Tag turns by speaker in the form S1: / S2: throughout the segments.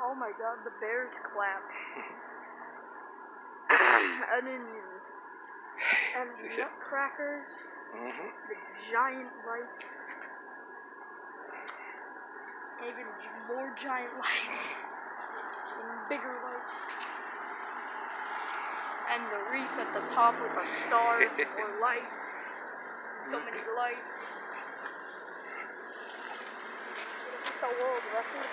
S1: Oh my god, the bears clap. and nutcrackers, the giant lights, even more giant lights, and bigger lights, and the reef at the top with a star, more lights, so many lights. It's a world record.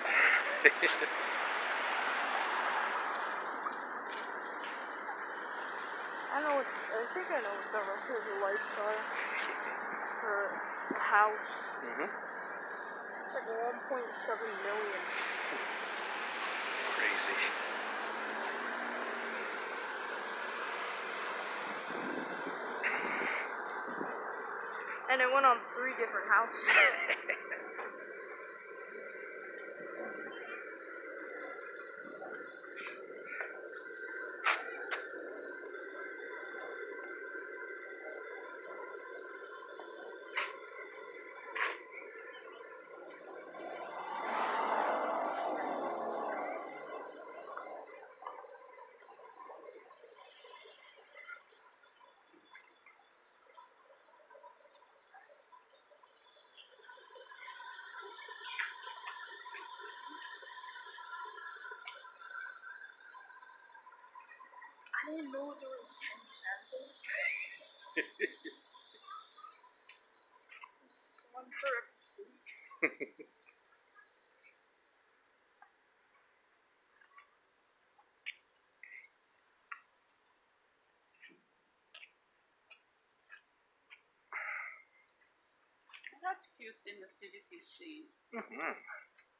S1: I think I know what the rest of the lights are for a house. It's like 1.7 million.
S2: Crazy.
S1: And it went on 3 different houses. I didn't know there were 10 samples. One for every seat.
S3: That's cute in the nativity scene.